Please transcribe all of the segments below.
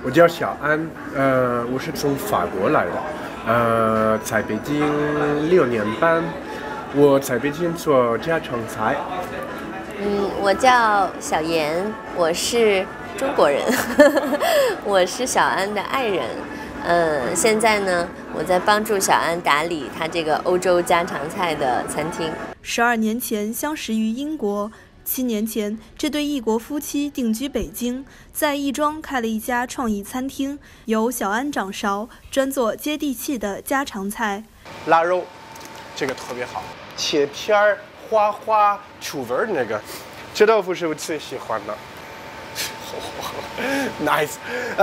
我叫小安，我是从法国来的，在北京6年半，我在北京做家常菜。 我叫小妍，我是中国人，我是小安的爱人。现在呢，我在帮助小安打理他这个欧洲家常菜的餐厅。 12年前相识于英国，7年前，这对异国夫妻定居北京，在亦庄开了一家创意餐厅，由小安掌勺，专做接地气的家常菜。 腊肉，这个特别好，切片儿，花花出味儿那个，臭豆腐是我最喜欢的。nice，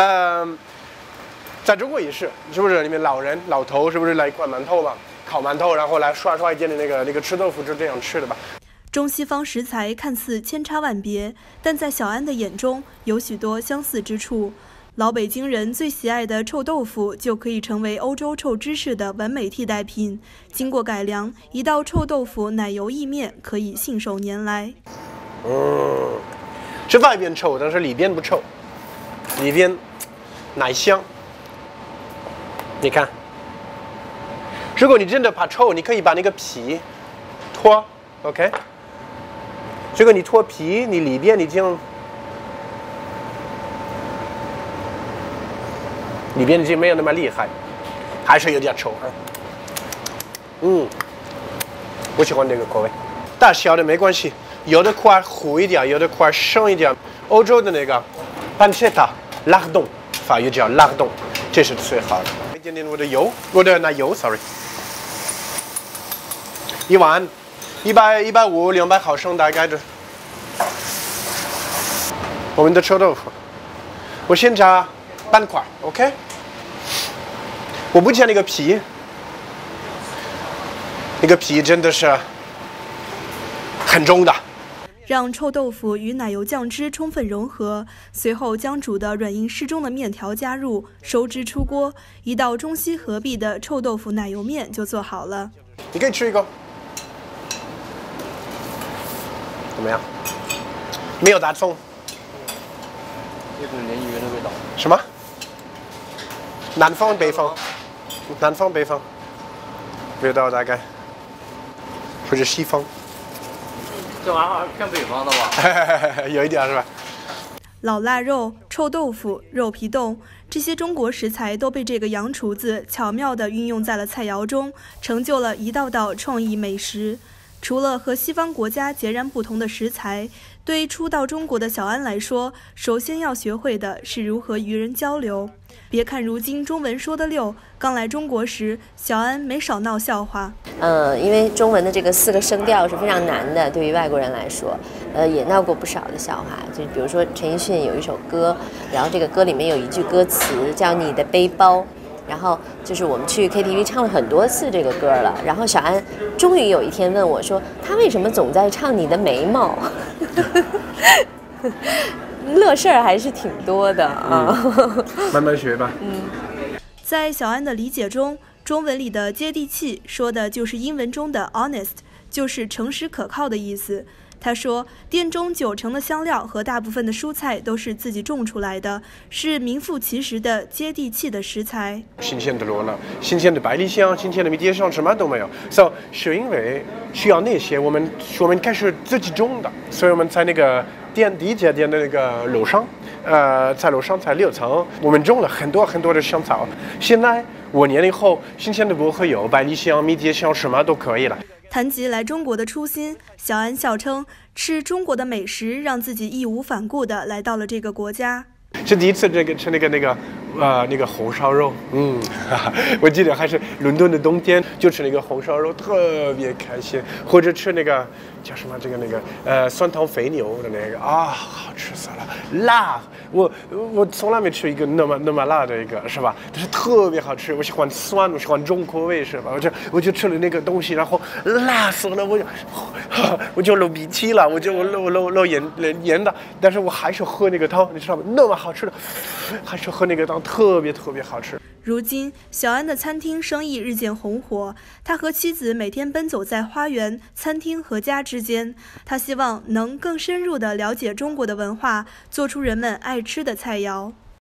在中国也是，是不是？你们老人老头是不是来一块馒头吧？烤馒头，然后来刷一点的那个吃豆腐，就这样吃的吧。 中西方食材看似千差万别，但在小安的眼中有许多相似之处。老北京人最喜爱的臭豆腐就可以成为欧洲臭芝士的完美替代品。经过改良，一道臭豆腐奶油意面可以信手拈来。 这外边臭，但是里边不臭，里边奶香。你看，如果你真的怕臭，你可以把那个皮脱 ，OK？ 如果你脱皮，你里边已经没有那么厉害，还是有点臭啊。我喜欢这个口味，大小的没关系，有的块糊一点，有的块生一点。欧洲的那个 pancetta 拉冻，法语叫拉冻，这是最好的。一点点我的奶油 ，sorry， 一碗150、200毫升大概的。我们的臭豆腐，我先加半块 ，OK？ 我不加那个皮，那个皮真的是很重的。 让臭豆腐与奶油酱汁充分融合，随后将煮得软硬适中的面条加入，收汁出锅，一道中西合璧的臭豆腐奶油面就做好了。 你可以吃一个，怎么样？没有大葱。 有点鲢鱼的味道。 什么？南方、北方？南方、北方？味道大概，或者西方？ 这玩意儿偏北方的吧？ 有一点是吧？ 老腊肉、臭豆腐、肉皮冻，这些中国食材都被这个洋厨子巧妙地运用在了菜肴中，成就了一道道创意美食。除了和西方国家截然不同的食材，对初到中国的小安来说，首先要学会的是如何与人交流。别看如今中文说得溜，刚来中国时，小安没少闹笑话。 因为中文的这个4个声调是非常难的，对于外国人来说，也闹过不少的笑话。就比如说陈奕迅有一首歌，然后这个歌里面有一句歌词叫"你的背包"。然后就是我们去 KTV 唱了很多次这个歌了，然后小安终于有一天问我说，他为什么总在唱你的眉毛？乐事儿还是挺多的啊。 慢慢学吧。 在小安的理解中，中文里的接地气说的就是英文中的 honest， 就是诚实可靠的意思。他说，店中90%的香料和大部分的蔬菜都是自己种出来的，是名副其实的接地气的食材。 新鲜的罗勒、新鲜的百里香、新鲜的迷迭香，什么都没有。是因为需要那些，我们开始自己种的，所以我们在那个第一家店的那个楼上，在楼上才6层，我们种了很多的香草。现在5年以后，新鲜的薄荷油、百里香、迷迭香，什么都可以了。 谈及来中国的初心，小安笑称，吃中国的美食让自己义无反顾地来到了这个国家。 是第一次吃那个红烧肉，我记得还是伦敦的冬天，就吃那个红烧肉，特别开心。或者吃那个叫什么酸汤肥牛的那个啊，好吃死了，辣。我从来没吃一个那么辣的一个，是吧？但是特别好吃。我喜欢酸，我喜欢重口味，是吧？我就吃了那个东西，然后辣死了，我就流鼻涕了，我漏盐的，但是我还是喝那个汤，你知道吗？那么好吃的，还是喝那个汤，特别好吃。 如今，小安的餐厅生意日渐红火，他和妻子每天奔走在花园、餐厅和家之间。他希望能更深入地了解中国的文化，做出人们爱吃的菜肴。